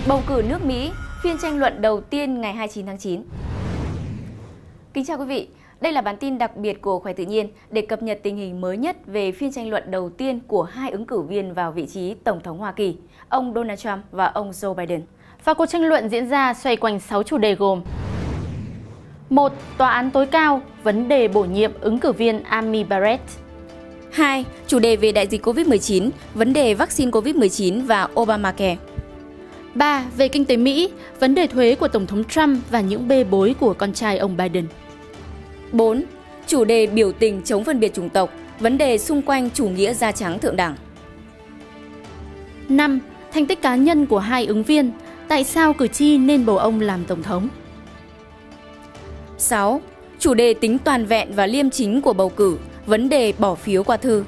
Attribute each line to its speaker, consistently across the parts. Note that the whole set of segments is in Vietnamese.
Speaker 1: Bầu cử nước Mỹ, phiên tranh luận đầu tiên ngày 29 tháng 9. Kính chào quý vị, đây là bản tin đặc biệt của Khỏe Tự Nhiên để cập nhật tình hình mới nhất về phiên tranh luận đầu tiên của hai ứng cử viên vào vị trí Tổng thống Hoa Kỳ, ông Donald Trump và ông Joe Biden.
Speaker 2: Và cuộc tranh luận diễn ra xoay quanh 6 chủ đề gồm: 1. Tòa án tối cao, vấn đề bổ nhiệm ứng cử viên Amy Barrett.
Speaker 1: 2. Chủ đề về đại dịch Covid-19, vấn đề vaccine Covid-19 và Obamacare.
Speaker 2: 3. Về kinh tế Mỹ, vấn đề thuế của Tổng thống Trump và những bê bối của con trai ông Biden.
Speaker 1: 4. Chủ đề biểu tình chống phân biệt chủng tộc, vấn đề xung quanh chủ nghĩa da trắng thượng đẳng.
Speaker 2: 5. Thành tích cá nhân của hai ứng viên, tại sao cử tri nên bầu ông làm Tổng thống.
Speaker 1: 6. Chủ đề tính toàn vẹn và liêm chính của bầu cử, vấn đề bỏ phiếu qua thư.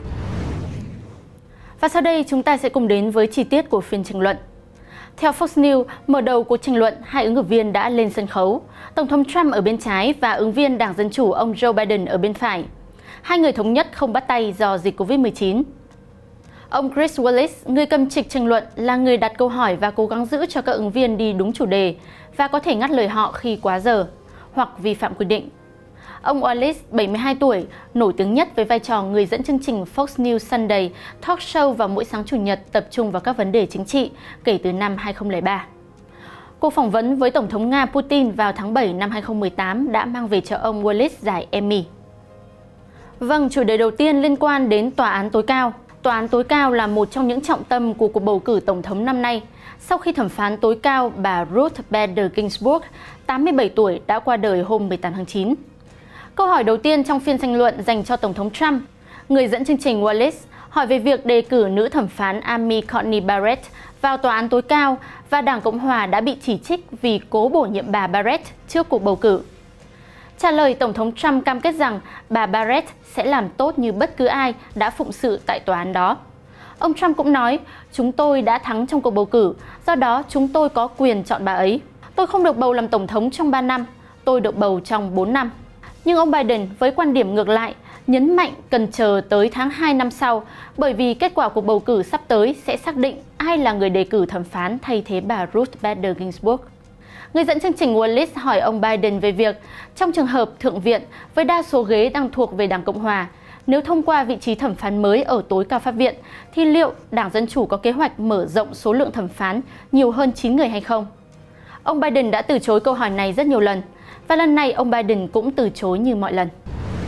Speaker 2: Và sau đây chúng ta sẽ cùng đến với chi tiết của phiên tranh luận. Theo Fox News, mở đầu cuộc tranh luận, hai ứng cử viên đã lên sân khấu. Tổng thống Trump ở bên trái và ứng viên Đảng Dân Chủ ông Joe Biden ở bên phải. Hai người thống nhất không bắt tay do dịch Covid-19. Ông Chris Wallace, người cầm trịch tranh luận, là người đặt câu hỏi và cố gắng giữ cho các ứng viên đi đúng chủ đề và có thể ngắt lời họ khi quá giờ hoặc vi phạm quy định. Ông Wallace, 72 tuổi, nổi tiếng nhất với vai trò người dẫn chương trình Fox News Sunday talk show vào mỗi sáng Chủ nhật tập trung vào các vấn đề chính trị kể từ năm 2003. Cuộc phỏng vấn với Tổng thống Nga Putin vào tháng 7 năm 2018 đã mang về cho ông Wallace giải Emmy. Vâng, chủ đề đầu tiên liên quan đến Tòa án tối cao. Tòa án tối cao là một trong những trọng tâm của cuộc bầu cử Tổng thống năm nay, sau khi thẩm phán tối cao bà Ruth Bader Ginsburg, 87 tuổi, đã qua đời hôm 18 tháng 9. Câu hỏi đầu tiên trong phiên tranh luận dành cho Tổng thống Trump. Người dẫn chương trình Wallace hỏi về việc đề cử nữ thẩm phán Amy Coney Barrett vào Tòa án tối cao và Đảng Cộng Hòa đã bị chỉ trích vì cố bổ nhiệm bà Barrett trước cuộc bầu cử. Trả lời, Tổng thống Trump cam kết rằng bà Barrett sẽ làm tốt như bất cứ ai đã phụng sự tại tòa án đó. Ông Trump cũng nói, chúng tôi đã thắng trong cuộc bầu cử, do đó chúng tôi có quyền chọn bà ấy. Tôi không được bầu làm Tổng thống trong 3 năm, tôi được bầu trong 4 năm. Nhưng ông Biden với quan điểm ngược lại, nhấn mạnh cần chờ tới tháng 2 năm sau bởi vì kết quả cuộc bầu cử sắp tới sẽ xác định ai là người đề cử thẩm phán thay thế bà Ruth Bader Ginsburg. Người dẫn chương trình Wallace hỏi ông Biden về việc, trong trường hợp Thượng viện với đa số ghế đang thuộc về Đảng Cộng Hòa, nếu thông qua vị trí thẩm phán mới ở tối cao pháp viện, thì liệu Đảng Dân Chủ có kế hoạch mở rộng số lượng thẩm phán nhiều hơn 9 người hay không? Ông Biden đã từ chối câu hỏi này rất nhiều lần, và lần này ông Biden cũng từ chối như mọi lần.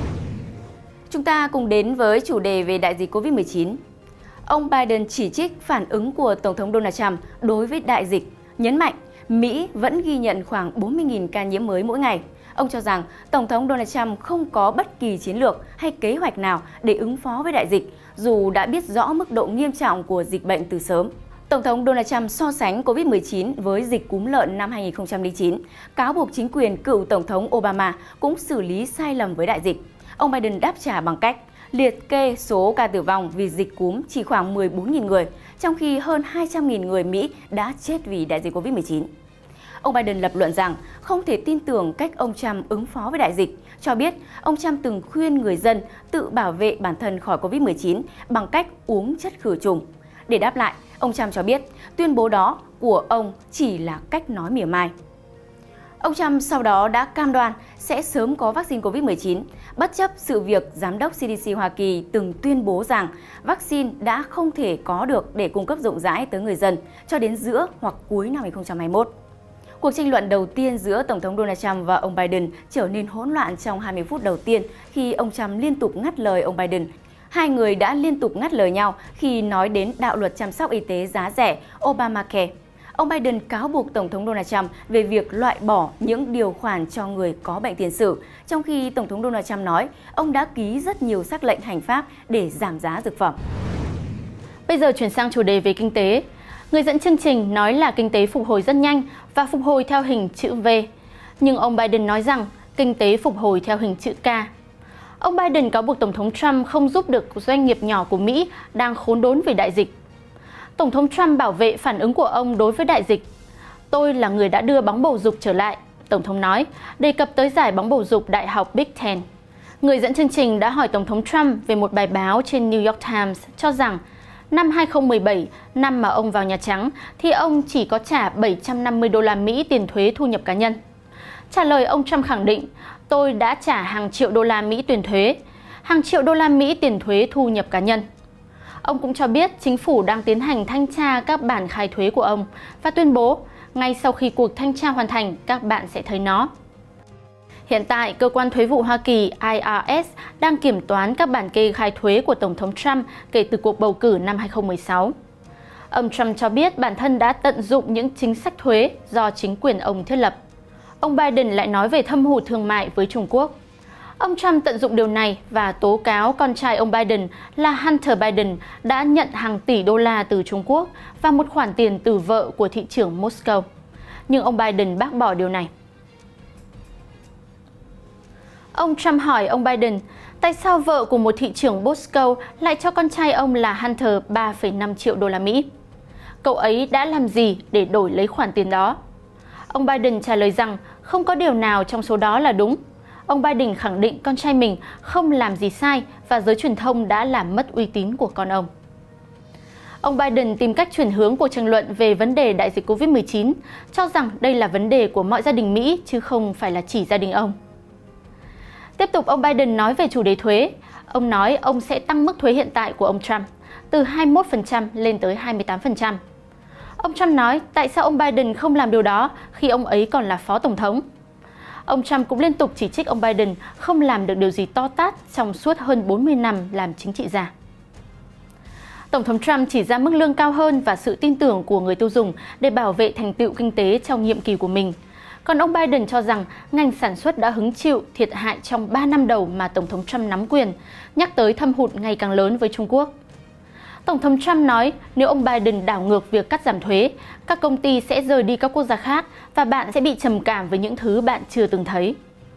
Speaker 1: Chúng ta cùng đến với chủ đề về đại dịch Covid-19. Ông Biden chỉ trích phản ứng của Tổng thống Donald Trump đối với đại dịch, nhấn mạnh Mỹ vẫn ghi nhận khoảng 40.000 ca nhiễm mới mỗi ngày. Ông cho rằng Tổng thống Donald Trump không có bất kỳ chiến lược hay kế hoạch nào để ứng phó với đại dịch, dù đã biết rõ mức độ nghiêm trọng của dịch bệnh từ sớm. Tổng thống Donald Trump so sánh Covid-19 với dịch cúm lợn năm 2009, cáo buộc chính quyền cựu Tổng thống Obama cũng xử lý sai lầm với đại dịch. Ông Biden đáp trả bằng cách liệt kê số ca tử vong vì dịch cúm chỉ khoảng 14.000 người, trong khi hơn 200.000 người Mỹ đã chết vì đại dịch Covid-19. Ông Biden lập luận rằng không thể tin tưởng cách ông Trump ứng phó với đại dịch, cho biết ông Trump từng khuyên người dân tự bảo vệ bản thân khỏi Covid-19 bằng cách uống chất khử trùng. Để đáp lại, ông Trump cho biết tuyên bố đó của ông chỉ là cách nói mỉa mai. Ông Trump sau đó đã cam đoan sẽ sớm có vaccine Covid-19, bất chấp sự việc Giám đốc CDC Hoa Kỳ từng tuyên bố rằng vaccine đã không thể có được để cung cấp rộng rãi tới người dân cho đến giữa hoặc cuối năm 2021. Cuộc tranh luận đầu tiên giữa Tổng thống Donald Trump và ông Biden trở nên hỗn loạn trong 20 phút đầu tiên khi ông Trump liên tục ngắt lời ông Biden. Hai người đã liên tục ngắt lời nhau khi nói đến đạo luật chăm sóc y tế giá rẻ Obamacare. Ông Biden cáo buộc Tổng thống Donald Trump về việc loại bỏ những điều khoản cho người có bệnh tiền sử, trong khi Tổng thống Donald Trump nói ông đã ký rất nhiều sắc lệnh hành pháp để giảm giá dược phẩm.
Speaker 2: Bây giờ chuyển sang chủ đề về kinh tế. Người dẫn chương trình nói là kinh tế phục hồi rất nhanh và phục hồi theo hình chữ V. Nhưng ông Biden nói rằng kinh tế phục hồi theo hình chữ K. Ông Biden cáo buộc Tổng thống Trump không giúp được doanh nghiệp nhỏ của Mỹ đang khốn đốn vì đại dịch. Tổng thống Trump bảo vệ phản ứng của ông đối với đại dịch. Tôi là người đã đưa bóng bầu dục trở lại, Tổng thống nói, đề cập tới giải bóng bầu dục Đại học Big Ten. Người dẫn chương trình đã hỏi Tổng thống Trump về một bài báo trên New York Times cho rằng Năm 2017, năm mà ông vào Nhà Trắng, thì ông chỉ có trả 750 đô la Mỹ tiền thuế thu nhập cá nhân. Trả lời, ông Trump khẳng định, tôi đã trả hàng triệu đô la Mỹ tiền thuế, hàng triệu đô la Mỹ tiền thuế thu nhập cá nhân. Ông cũng cho biết chính phủ đang tiến hành thanh tra các bản khai thuế của ông và tuyên bố, ngay sau khi cuộc thanh tra hoàn thành, các bạn sẽ thấy nó. Hiện tại, Cơ quan Thuế vụ Hoa Kỳ IRS đang kiểm toán các bản kê khai thuế của Tổng thống Trump kể từ cuộc bầu cử năm 2016. Ông Trump cho biết bản thân đã tận dụng những chính sách thuế do chính quyền ông thiết lập. Ông Biden lại nói về thâm hụt thương mại với Trung Quốc. Ông Trump tận dụng điều này và tố cáo con trai ông Biden là Hunter Biden đã nhận hàng tỷ đô la từ Trung Quốc và một khoản tiền từ vợ của thị trưởng Moscow. Nhưng ông Biden bác bỏ điều này. Ông Trump hỏi ông Biden, tại sao vợ của một thị trưởng Moscow lại cho con trai ông là Hunter 3,5 triệu đô la Mỹ? Cậu ấy đã làm gì để đổi lấy khoản tiền đó? Ông Biden trả lời rằng không có điều nào trong số đó là đúng. Ông Biden khẳng định con trai mình không làm gì sai và giới truyền thông đã làm mất uy tín của con ông. Ông Biden tìm cách chuyển hướng cuộc tranh luận về vấn đề đại dịch Covid-19, cho rằng đây là vấn đề của mọi gia đình Mỹ chứ không phải là chỉ gia đình ông. Tiếp tục, ông Biden nói về chủ đề thuế. Ông nói ông sẽ tăng mức thuế hiện tại của ông Trump từ 21% lên tới 28%. Ông Trump nói tại sao ông Biden không làm điều đó khi ông ấy còn là phó tổng thống. Ông Trump cũng liên tục chỉ trích ông Biden không làm được điều gì to tát trong suốt hơn 40 năm làm chính trị gia. Tổng thống Trump chỉ ra mức lương cao hơn và sự tin tưởng của người tiêu dùng để bảo vệ thành tựu kinh tế trong nhiệm kỳ của mình. Còn ông Biden cho rằng ngành sản xuất đã hứng chịu thiệt hại trong 3 năm đầu mà Tổng thống Trump nắm quyền, nhắc tới thâm hụt ngày càng lớn với Trung Quốc. Tổng thống Trump nói nếu ông Biden đảo ngược việc cắt giảm thuế, các công ty sẽ rời đi các quốc gia khác và bạn sẽ bị trầm cảm với những thứ bạn chưa từng thấy.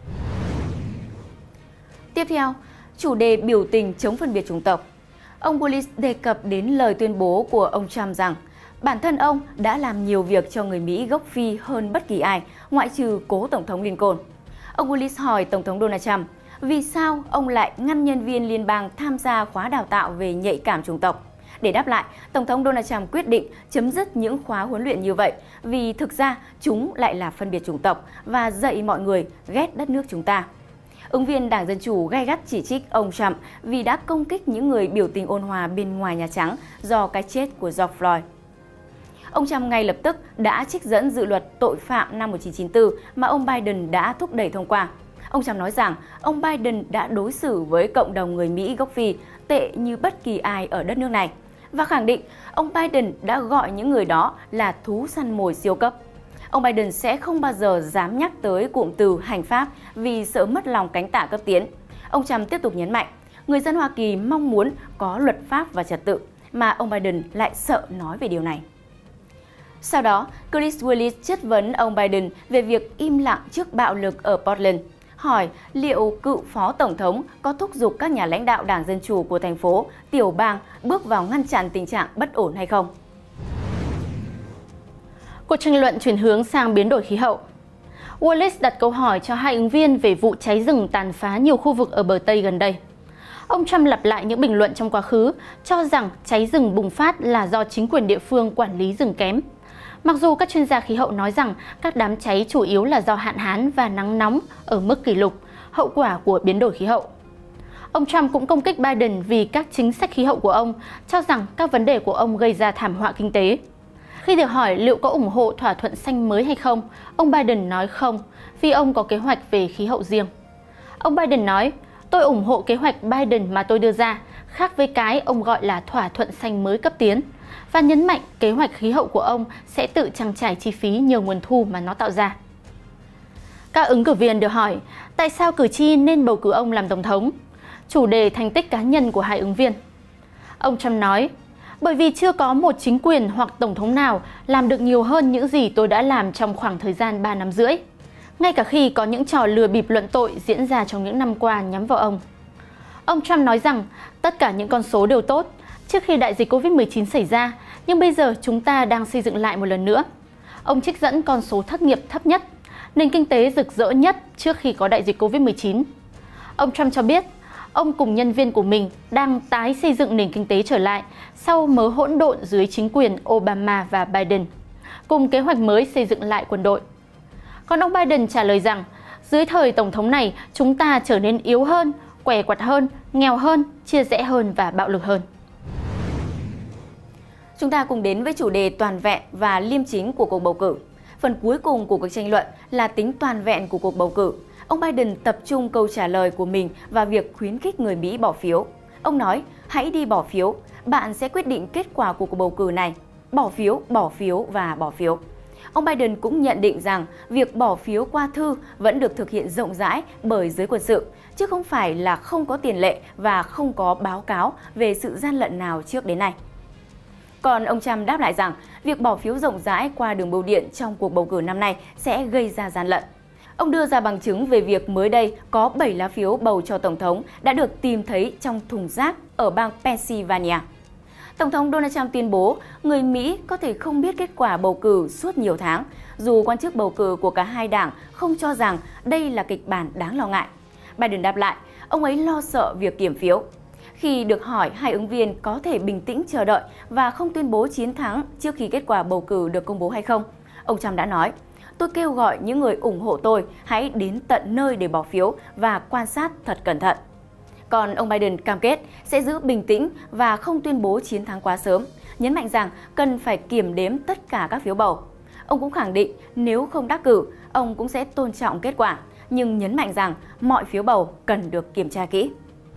Speaker 1: Tiếp theo, chủ đề biểu tình chống phân biệt chủng tộc. Ông Wallace đề cập đến lời tuyên bố của ông Trump rằng bản thân ông đã làm nhiều việc cho người Mỹ gốc Phi hơn bất kỳ ai, ngoại trừ cố Tổng thống Lincoln. Ông Wallace hỏi Tổng thống Donald Trump vì sao ông lại ngăn nhân viên liên bang tham gia khóa đào tạo về nhạy cảm chủng tộc. Để đáp lại, Tổng thống Donald Trump quyết định chấm dứt những khóa huấn luyện như vậy vì thực ra chúng lại là phân biệt chủng tộc và dạy mọi người ghét đất nước chúng ta. Ứng viên Đảng Dân Chủ gay gắt chỉ trích ông Trump vì đã công kích những người biểu tình ôn hòa bên ngoài Nhà Trắng do cái chết của George Floyd. Ông Trump ngay lập tức đã trích dẫn dự luật tội phạm năm 1994 mà ông Biden đã thúc đẩy thông qua. Ông Trump nói rằng ông Biden đã đối xử với cộng đồng người Mỹ gốc Phi tệ như bất kỳ ai ở đất nước này và khẳng định ông Biden đã gọi những người đó là thú săn mồi siêu cấp. Ông Biden sẽ không bao giờ dám nhắc tới cụm từ hành pháp vì sợ mất lòng cánh tả cấp tiến. Ông Trump tiếp tục nhấn mạnh, người dân Hoa Kỳ mong muốn có luật pháp và trật tự, mà ông Biden lại sợ nói về điều này. Sau đó, Chris Wallace chất vấn ông Biden về việc im lặng trước bạo lực ở Portland, hỏi liệu cựu phó tổng thống có thúc giục các nhà lãnh đạo Đảng Dân Chủ của thành phố, tiểu bang bước vào ngăn chặn tình trạng bất ổn hay không.
Speaker 2: Cuộc tranh luận chuyển hướng sang biến đổi khí hậu. Wallace đặt câu hỏi cho hai ứng viên về vụ cháy rừng tàn phá nhiều khu vực ở bờ Tây gần đây. Ông Trump lặp lại những bình luận trong quá khứ, cho rằng cháy rừng bùng phát là do chính quyền địa phương quản lý rừng kém. Mặc dù các chuyên gia khí hậu nói rằng các đám cháy chủ yếu là do hạn hán và nắng nóng ở mức kỷ lục, hậu quả của biến đổi khí hậu. Ông Trump cũng công kích Biden vì các chính sách khí hậu của ông, cho rằng các vấn đề của ông gây ra thảm họa kinh tế. Khi được hỏi liệu có ủng hộ thỏa thuận xanh mới hay không, ông Biden nói không, vì ông có kế hoạch về khí hậu riêng. Ông Biden nói, tôi ủng hộ kế hoạch Biden mà tôi đưa ra, khác với cái ông gọi là thỏa thuận xanh mới cấp tiến, và nhấn mạnh kế hoạch khí hậu của ông sẽ tự trang trải chi phí nhiều nguồn thu mà nó tạo ra. Các ứng cử viên được hỏi, tại sao cử tri nên bầu cử ông làm tổng thống? Chủ đề thành tích cá nhân của hai ứng viên. Ông Trump nói, bởi vì chưa có một chính quyền hoặc tổng thống nào làm được nhiều hơn những gì tôi đã làm trong khoảng thời gian 3 năm rưỡi, ngay cả khi có những trò lừa bịp luận tội diễn ra trong những năm qua nhắm vào ông. Ông Trump nói rằng tất cả những con số đều tốt trước khi đại dịch Covid-19 xảy ra, nhưng bây giờ chúng ta đang xây dựng lại một lần nữa. Ông trích dẫn con số thất nghiệp thấp nhất, nền kinh tế rực rỡ nhất trước khi có đại dịch Covid-19. Ông Trump cho biết, ông cùng nhân viên của mình đang tái xây dựng nền kinh tế trở lại sau mớ hỗn độn dưới chính quyền Obama và Biden, cùng kế hoạch mới xây dựng lại quân đội. Còn ông Biden trả lời rằng, dưới thời Tổng thống này, chúng ta trở nên yếu hơn, què quặt hơn, nghèo hơn, chia rẽ hơn và bạo lực hơn.
Speaker 1: Chúng ta cùng đến với chủ đề toàn vẹn và liêm chính của cuộc bầu cử. Phần cuối cùng của cuộc tranh luận là tính toàn vẹn của cuộc bầu cử. Ông Biden tập trung câu trả lời của mình vào việc khuyến khích người Mỹ bỏ phiếu. Ông nói, hãy đi bỏ phiếu, bạn sẽ quyết định kết quả của cuộc bầu cử này. Bỏ phiếu và bỏ phiếu. Ông Biden cũng nhận định rằng việc bỏ phiếu qua thư vẫn được thực hiện rộng rãi bởi giới quân sự, chứ không phải là không có tiền lệ và không có báo cáo về sự gian lận nào trước đến nay. Còn ông Trump đáp lại rằng việc bỏ phiếu rộng rãi qua đường bưu điện trong cuộc bầu cử năm nay sẽ gây ra gian lận. Ông đưa ra bằng chứng về việc mới đây có 7 lá phiếu bầu cho Tổng thống đã được tìm thấy trong thùng rác ở bang Pennsylvania. Tổng thống Donald Trump tuyên bố người Mỹ có thể không biết kết quả bầu cử suốt nhiều tháng, dù quan chức bầu cử của cả hai đảng không cho rằng đây là kịch bản đáng lo ngại. Biden đáp lại, ông ấy lo sợ việc kiểm phiếu. Khi được hỏi hai ứng viên có thể bình tĩnh chờ đợi và không tuyên bố chiến thắng trước khi kết quả bầu cử được công bố hay không, ông Trump đã nói, tôi kêu gọi những người ủng hộ tôi hãy đến tận nơi để bỏ phiếu và quan sát thật cẩn thận. Còn ông Biden cam kết sẽ giữ bình tĩnh và không tuyên bố chiến thắng quá sớm, nhấn mạnh rằng cần phải kiểm đếm tất cả các phiếu bầu. Ông cũng khẳng định nếu không đắc cử, ông cũng sẽ tôn trọng kết quả, nhưng nhấn mạnh rằng mọi phiếu bầu cần được kiểm tra kỹ.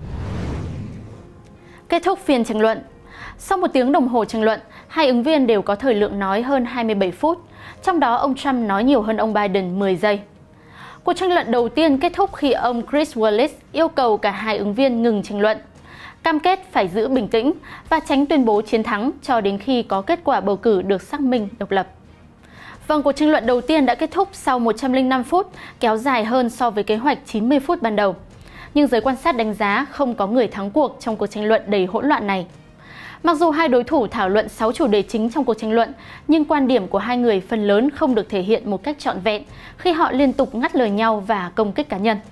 Speaker 2: Kết thúc phiên tranh luận. Sau 1 tiếng đồng hồ tranh luận, hai ứng viên đều có thời lượng nói hơn 27 phút, trong đó ông Trump nói nhiều hơn ông Biden 10 giây. Cuộc tranh luận đầu tiên kết thúc khi ông Chris Wallace yêu cầu cả hai ứng viên ngừng tranh luận, cam kết phải giữ bình tĩnh và tránh tuyên bố chiến thắng cho đến khi có kết quả bầu cử được xác minh độc lập. Vâng, cuộc tranh luận đầu tiên đã kết thúc sau 105 phút, kéo dài hơn so với kế hoạch 90 phút ban đầu. Nhưng giới quan sát đánh giá không có người thắng cuộc trong cuộc tranh luận đầy hỗn loạn này. Mặc dù hai đối thủ thảo luận 6 chủ đề chính trong cuộc tranh luận, nhưng quan điểm của hai người phần lớn không được thể hiện một cách trọn vẹn khi họ liên tục ngắt lời nhau và công kích cá nhân.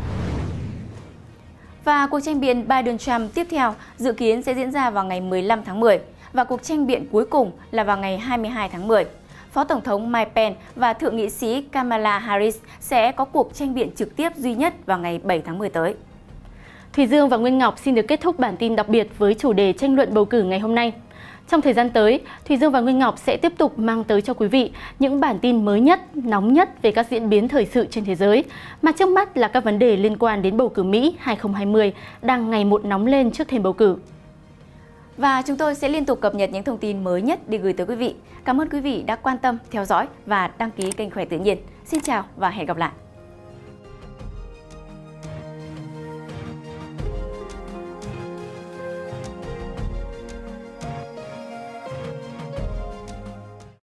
Speaker 1: Và cuộc tranh biện Biden-Trump tiếp theo dự kiến sẽ diễn ra vào ngày 15 tháng 10 và cuộc tranh biện cuối cùng là vào ngày 22 tháng 10. Phó Tổng thống Mike Pence và Thượng nghị sĩ Kamala Harris sẽ có cuộc tranh biện trực tiếp duy nhất vào ngày 7 tháng 10 tới.
Speaker 2: Thùy Dương và Nguyên Ngọc xin được kết thúc bản tin đặc biệt với chủ đề tranh luận bầu cử ngày hôm nay. Trong thời gian tới, Thùy Dương và Nguyên Ngọc sẽ tiếp tục mang tới cho quý vị những bản tin mới nhất, nóng nhất về các diễn biến thời sự trên thế giới, mà trước mắt là các vấn đề liên quan đến bầu cử Mỹ 2020 đang ngày một nóng lên trước thềm bầu cử.
Speaker 1: Và chúng tôi sẽ liên tục cập nhật những thông tin mới nhất để gửi tới quý vị. Cảm ơn quý vị đã quan tâm, theo dõi và đăng ký kênh Khỏe Tự Nhiên. Xin chào và hẹn gặp lại!